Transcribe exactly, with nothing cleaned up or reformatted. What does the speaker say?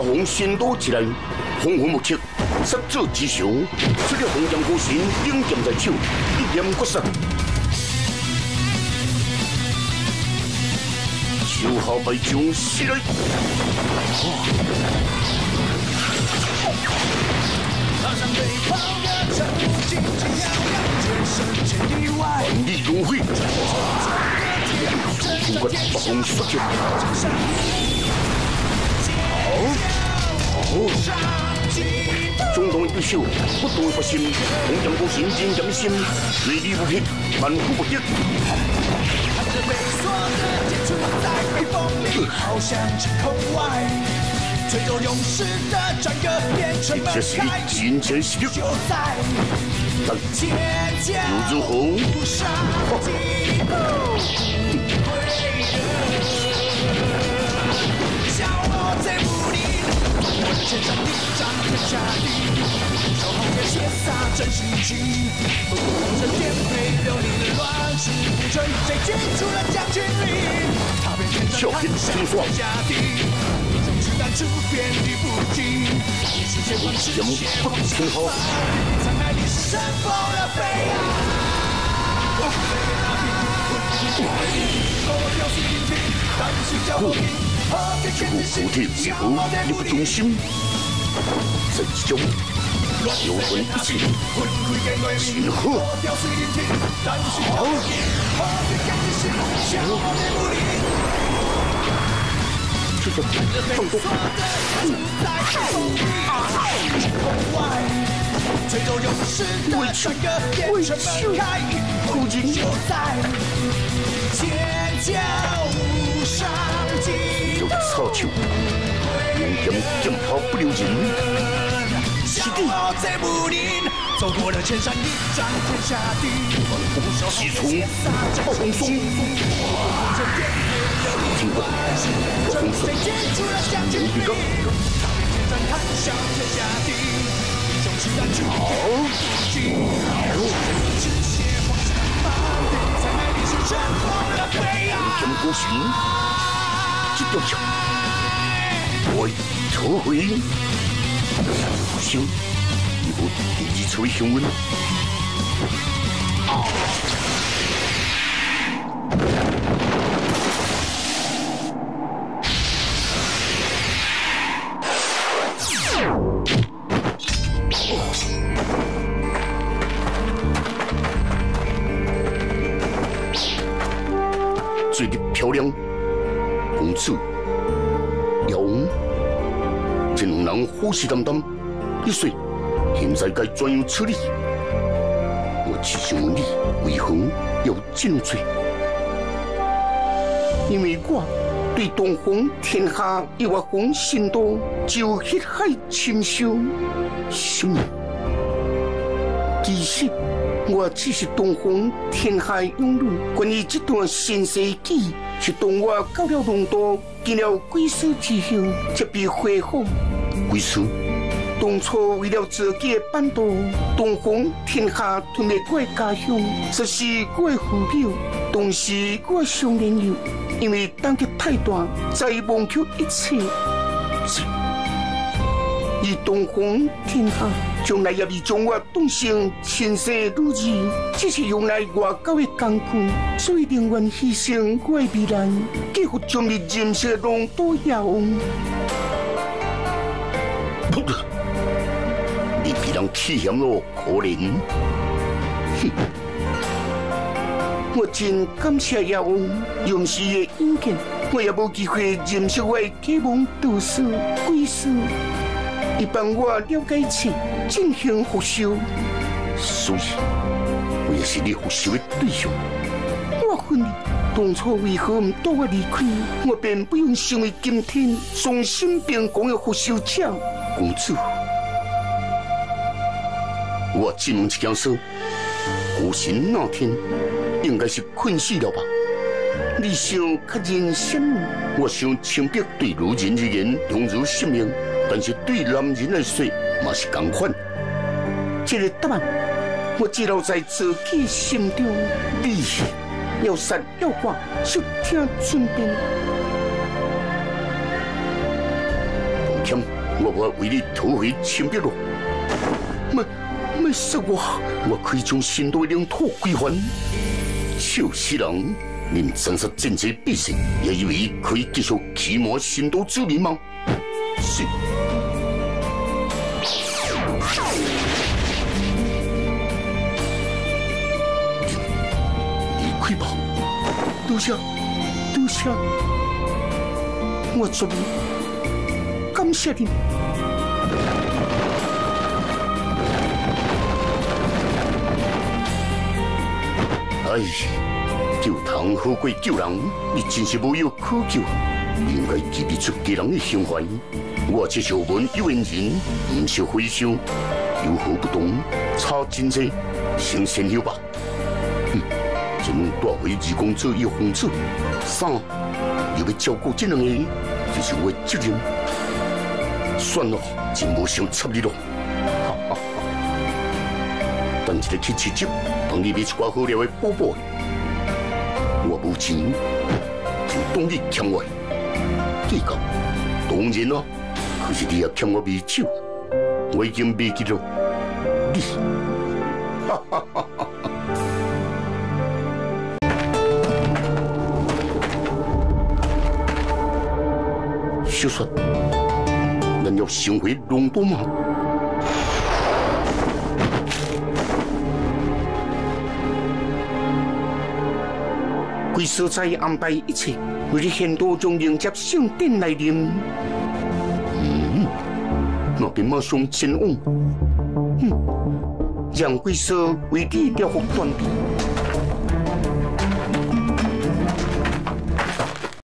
红仙刀一来，风云莫测，杀者之上，出了红剑高神，顶剑在手，一剑决杀。手下败将死来！万里龙飞，尽管暴风雪球。好，好。中东对手，不动不心，红剑高神，真剑心，锐利无匹，万夫不得。好像晴空外，吹奏勇士的战歌，变成满海金钱实力。就在天骄如何？笑傲在武林，我的千山一掌天下地，手红叶写洒真心情。不顾这颠沛流离乱世浮沉，谁记住了将军令？小心听说。节目不听好。不，这部古体为何你不忠心？在其中有魂一起，请贺。好。这个放动，委屈，委屈，苦尽。有操球，用剑剑炮不留人。是的。走过了千山一掌天下地，西冲暴风松，听过风声，人比高，好，剑孤行，这条桥，我抽回，行。一部第二次雄温。最的漂亮，公主，姚王，这两人虎视眈眈，一岁。现在该怎样处理？我只想问你，为何要这样做？因为我对东方天下一瓦方心多，就血海深仇。什么？其实我只是东方天下勇女，关于这段新世纪，是当我到了龙都，见了鬼师之后，才被恢复。鬼师。当初为了自己的版图，东方天下吞灭我的家乡，这是我的父母，当时我上年幼，因为胆怯太大，才忘却一切。而东方天下将来也未将我当成亲生女儿，只是用来外交的工具，所以宁愿牺牲我的未来，几乎将你人生的龙都遥望。你比人气险咯，可怜。哼！我真感谢妖王勇士的引荐，我也无机会认识我的启蒙导师贵师，伊帮我了解一切，进行复修。所以，我也是你复修的对象。我问你，当初为何唔带我离开？我便不用成为今天双心并光的复修者，公主。我只问一件事：古神那天应该是困死了吧？你想较人什么？我想清白对女人而言犹如性命，但是对男人来说嘛是同款。这个答案我只留在自己心中。你要善要恶，悉听尊便。同我我为你讨回清白咯。没没杀我，我可以将新都领土归还。笑死人！您真是真济必胜，也以为可以继续欺瞒新都子民吗？是。离开吧，多谢多谢，我绝对感谢你。哎，救唐好过救人，你真是无药可救，应该记得出家人的胸怀。我这小文有缘人，不是回收，有何不同？差真济，先先休吧。嗯，就能带回二公做一皇子，三又要照顾这两个，就是我的责任。算了，真无想插你咯。哈哈哈。等一日去市集，帮你买一寡好料的补补。我无钱，就当你欠我。计较，当然啦。可是你也欠我米酒，我已经忘记了你。哈哈哈哈！小雪，咱要重回龙都吗？贵所在安排一切，为了献多将迎接圣殿来临。嗯，那便马上前往。嗯，让贵所为你调伏团队。